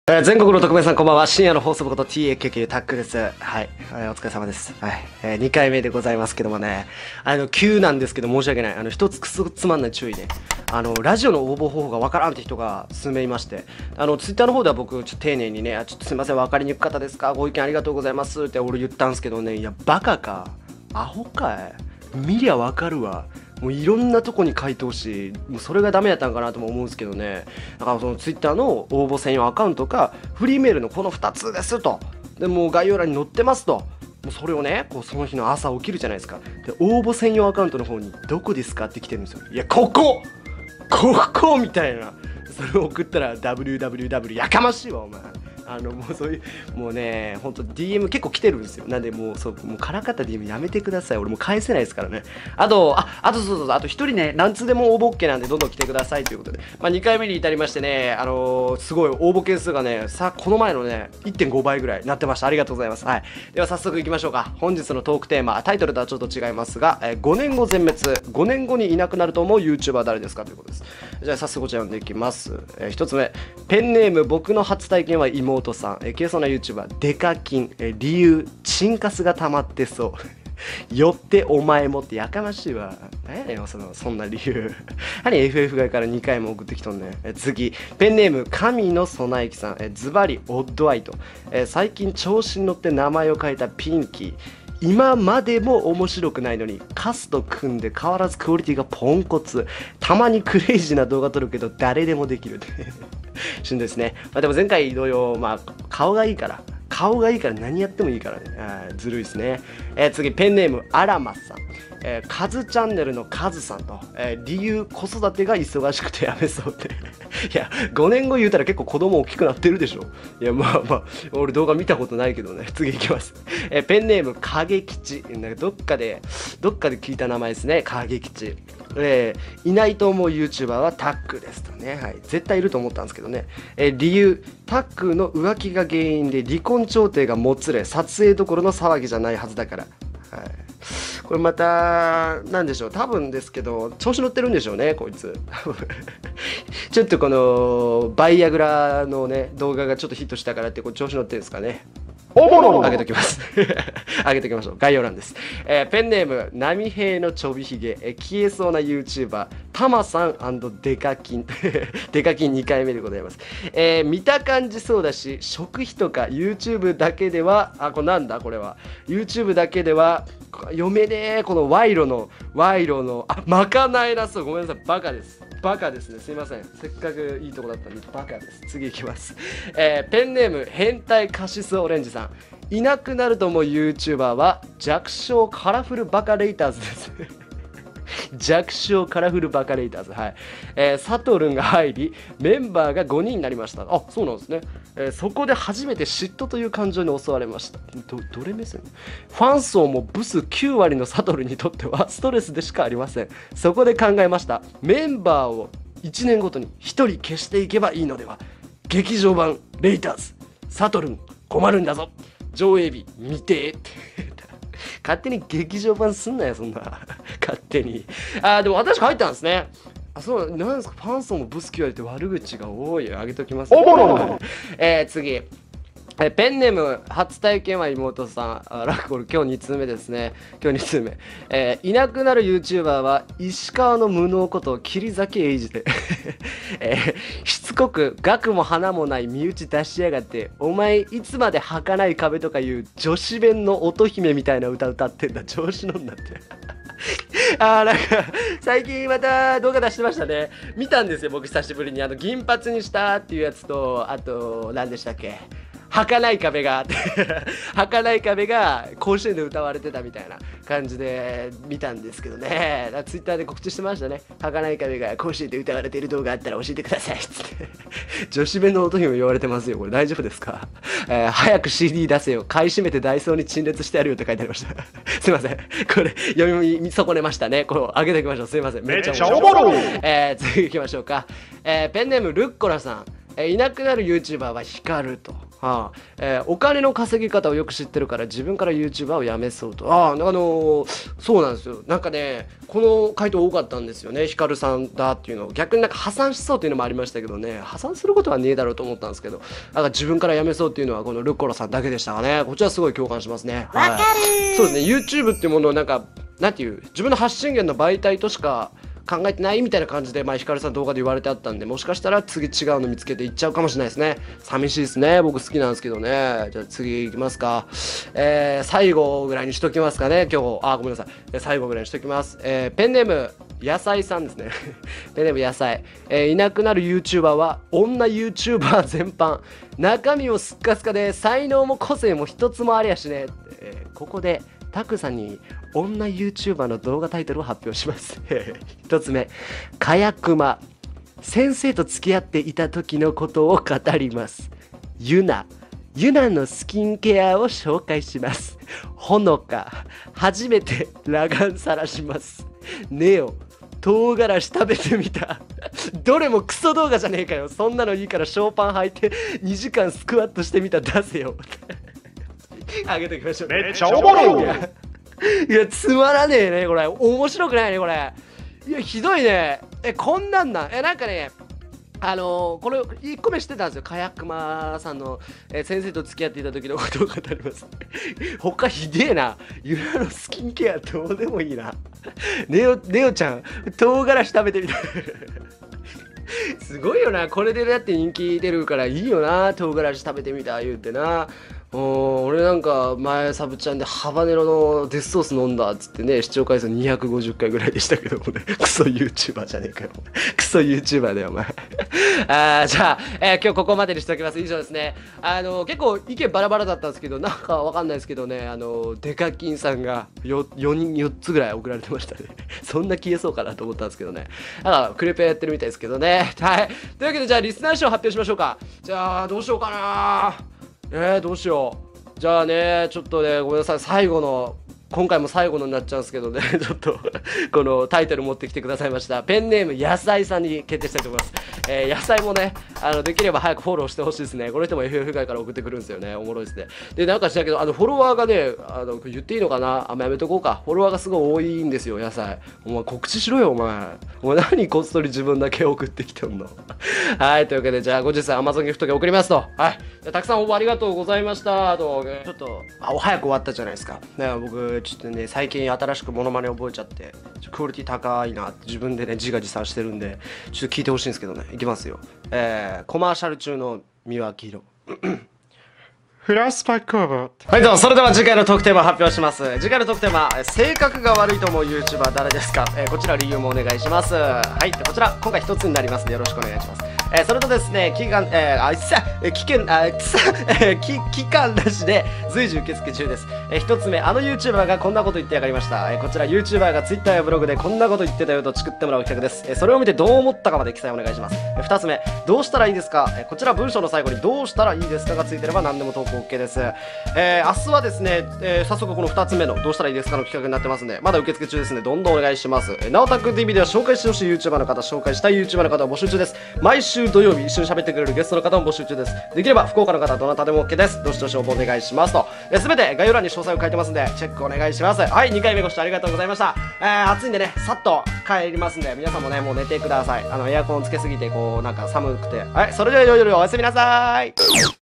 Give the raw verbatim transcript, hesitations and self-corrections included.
えー全国の特命さんこんばんは。深夜の放送部こと ティーエーケーケー タックです。はい、えーお疲れ様です。はい、えーにかいめでございますけどもね、あの急なんですけど申し訳ない。あの一つくそつまんない注意で、あのラジオの応募方法がわからんって人が数名いまして、あのツイッターの方では僕ちょっと丁寧にね、あちょっとすいませんわかりにくかったですか、ご意見ありがとうございますって俺言ったんですけどね、いやバカかアホかい、見りゃわかるわ。もういろんなとこに回答し、もうそれがダメだったんかなとも思うんですけどね。だからそのツイッターの応募専用アカウントかフリーメールのこのふたつですと、でもう概要欄に載ってますと、もうそれをねこうその日の朝起きるじゃないですか。で応募専用アカウントの方にどこですかって来てるんですよ。いやここここみたいな、それを送ったら ダブリューダブリューダブリュー やかましいわお前。あのもうそういうもうねほんと ディーエム 結構来てるんですよ。なんでもうそうもうからかった ディーエム やめてください。俺もう返せないですからね。あとああとそうそうあと一人ね何通でも応募 OK なんでどんどん来てくださいということで、まあ、にかいめに至りましてね、あのー、すごい応募件数がねさこの前のね いってんご 倍ぐらいなってました。ありがとうございます。はい、では早速いきましょうか。本日のトークテーマタイトルとはちょっと違いますが、えー、ごねんご全滅、ごねんごにいなくなると思う YouTuber は誰ですかということです。じゃあ早速こちら読んでいきます。えー、ひとつめ、ペンネーム僕の初体験は妹さん、えー、消えそうな YouTuber デカキン、えー、理由チンカスが溜まってそうよってお前もってやかましいわ。何やねんそのそんな理由何 エフエフ 外からにかいも送ってきとんねん。え次ペンネーム神の備えきさん、えズバリオッドアイと、え最近調子に乗って名前を変えたピンキー、今までも面白くないのにカスと組んで変わらずクオリティがポンコツ、たまにクレイジーな動画撮るけど誰でもできるしんどいですね。まあ、でも前回同様、まあ、顔がいいから顔がいいから何やってもいいからね。あずるいですね。えー、次ペンネームアラマスさん、えー、カズチャンネルのカズさんと、えー、理由子育てが忙しくてやめそうっていやごねんご言うたら結構子供大きくなってるでしょ。いやまあまあ俺動画見たことないけどね。次いきます。えー、ペンネーム影吉、なんかどっかでどっかで聞いた名前ですね。影吉、えー、いないと思う YouTuber はタックですとね。はい、絶対いると思ったんですけどね。えー、理由タックの浮気が原因で離婚調停がもつれ撮影どころの騒ぎじゃないはずだから。はい、これまたなんでしょう、多分ですけど調子乗ってるんでしょうねこいつちょっとこのバイアグラのね動画がちょっとヒットしたからってこれ調子乗ってるんですかね。上げときます上げときましょう。概要欄です。えー、ペンネーム波平のちょびひげ、えー、消えそうな YouTuber タマさんデカキンデカキンにかいめでございます。えー、見た感じそうだし食費とか YouTube だけではあこれなんだこれは YouTube だけでは読めねえこの賄賂の賄賂のあまかないなそうごめんなさいバカですバカですね。すいません。せっかくいいとこだったんでバカです。次いきます。えー、ペンネーム変態カシスオレンジさん、いなくなると思う YouTuber は弱小カラフルバカレイターズです弱小カラフルバカレイターズ、はい、えー、サトルンが入りメンバーがごにんになりました。あそうなんですね。えー、そこで初めて嫉妬という感情に襲われました。どどれ目線？ファン層もブスきゅうわりのサトルンにとってはストレスでしかありません。そこで考えました。メンバーをいちねんごとにひとり消していけばいいのでは。劇場版レイターズサトルン困るんだぞ、上映日見て勝手に劇場版すんなよそんな勝手に。あでも私書いたんですね。あそうなんですか。ファン層もブスキュアリって悪口が多い。あげときます、ね、えー、次えペンネーム初体験は妹さん、あラクコル今日に通目ですね。今日に通目、えー、いなくなる YouTuber は石川の無能こと桐崎英二で、えー、しつこく額も花もない身内出しやがって、お前いつまで儚い壁とかいう女子弁の乙姫みたいな歌歌ってんだ。調子乗んなってあーなんか最近また動画出してましたね。見たんですよ僕久しぶりに。あの銀髪にしたっていうやつと、あと何でしたっけ、儚い壁が儚い壁が甲子園で歌われてたみたいな感じで見たんですけどね。ツイッターで告知してましたね。儚い壁が甲子園で歌われている動画あったら教えてくださいっつって女子弁の音にも言われてますよ。これ大丈夫ですか、えー、早く シーディー 出せよ、買い占めてダイソーに陳列してやるよって書いてありましたすいませんこれ読み損ねましたね。これを上げておきましょう。すいませんめっちゃおもろい、えー、次行きましょうか。えー、ペンネームルッコラさん、えー、いなくなる YouTuber は光ると。 はあえー、お金の稼ぎ方をよく知ってるから自分から YouTuber をやめそうと。ああ、あのー、そうなんですよ。なんかね、この回答多かったんですよね。ヒカルさんだっていうの。逆になんか破産しそうっていうのもありましたけどね、破産することはねえだろうと思ったんですけど、なんか自分からやめそうっていうのはこのルッコラさんだけでしたがね、こちらすごい共感しますね。 わかるはい、そうですね、YouTube っていうものをなんか、なんていう、自分の発信源の媒体としか考えてないみたいな感じで、まあ、ヒカルさん動画で言われてあったんで、もしかしたら次違うの見つけていっちゃうかもしれないですね。寂しいですね。僕好きなんですけどね。じゃあ次いきますか。えー、最後ぐらいにしときますかね、今日。あ、ごめんなさい。最後ぐらいにしときます。えー、ペンネーム、野菜さんですね。ペンネーム野菜。えー、いなくなる YouTuber は、女 YouTuber 全般。中身もすっかすかで、才能も個性も一つもありやしね。えー、ここで、タクさんに女 YouTuber の動画タイトルを発表します。一つ目、かやくま。先生と付き合っていた時のことを語ります。ゆな。ゆなのスキンケアを紹介します。ほのか。初めて裸眼さらします。ネオ。唐辛子食べてみた。どれもクソ動画じゃねえかよ。そんなのいいからショーパン履いてにじかんスクワットしてみた。出せよ。あげておきましょう、ね、 めっちゃおもろい。 いや、いやつまらねえねこれ。面白くないねこれ。いやひどいね。えこんなんなんえなんかね、あのー、これいっこめ知ってたんですよ。かやくまさんの、えー、先生と付き合っていた時のことを語ります。他ひでえな。ゆらのスキンケアどうでもいいな。ネオネオちゃん唐辛子食べてみた。すごいよな。これでだって人気出るからいいよな。唐辛子食べてみた言うてな。お俺なんか前サブチャンでハバネロのデスソース飲んだっつってね、視聴回数にひゃくごじゅっかいぐらいでしたけどもね。クソ YouTuber じゃねえかよ。クソ YouTuber だよお前。あーじゃあ、えー、今日ここまでにしておきます。以上ですね。あの結構意見バラバラだったんですけど、なんかわかんないですけどね、あのデカキンさんが よ, よにんよっつぐらい送られてましたね。そんな消えそうかなと思ったんですけどね。だからクレペやってるみたいですけどね。はい。というわけでじゃあリスナー賞発表しましょうか。じゃあどうしようかな。えー、どうしよう。じゃあね、ちょっとね、ごめんなさい、最後の、今回も最後のになっちゃうんですけどね、ちょっと、このタイトル持ってきてくださいました。ペンネーム、野菜さんに決定したいと思います。えー、野菜もね、あの、できれば早くフォローしてほしいですね。この人も エフエフ 外から送ってくるんですよね。おもろいですね。で、なんかしたけど、あの、フォロワーがね、あの、言っていいのかなあんまやめとこうか。フォロワーがすごい多いんですよ、野菜。お前、告知しろよ、お前。お前、何こっそり自分だけ送ってきてんの。はい、というわけで、じゃあ、後日 Amazon ギフト券送りますと。はい。じゃあたくさん応募ありがとうございました。と、ちょっと、あ、お早く終わったじゃないですか。ね、僕、ちょっとね、最近新しくモノマネ覚えちゃって、ちょクオリティ高いなって自分でね、自画自賛してるんで、ちょっと聞いてほしいんですけどね。いきますよ。えー、コマーシャル中の三輪黄色。 フランスパックオーバー。 はい、どうも。それでは次回のトークテーマを発表します。次回のトークテーマ、性格が悪いと思う YouTuber 誰ですか。えー、こちら理由もお願いします。はい、こちら今回一つになりますのでよろしくお願いします。えー、それとですね、期間、えー、あ、さ、えー、期間、あ、さ、えー、期、期間なしで随時受付中です。えー、一つ目、あの YouTuber がこんなこと言ってやがりました。えー、こちら YouTuber が Twitter やブログでこんなこと言ってたよとチクってもらう企画です。えー、それを見てどう思ったかまで記載お願いします。えー、二つ目、どうしたらいいですか。えー、こちら文章の最後にどうしたらいいですかがついてれば何でも投稿 OK です。えー、明日はですね、えー、早速このふたつめのどうしたらいいですかの企画になってますんで、まだ受付中ですね。どんどんお願いします。えー、なおたく ティーブイ では紹介してほしい YouTuber の方、紹介したい YouTuber の方を募集中です。毎週土曜日一緒に喋ってくれるゲストの方も募集中です。できれば福岡の方どなたでも OK です。どしどし応募お願いしますと。すべて概要欄に詳細を書いてますんでチェックお願いします。はい、にかいめご視聴ありがとうございました。えー、暑いんでね、さっと帰りますんで、皆さんもね、もう寝てください。あのエアコンつけすぎてこうなんか寒くて、はい、それでは良い夜をおやすみなさい。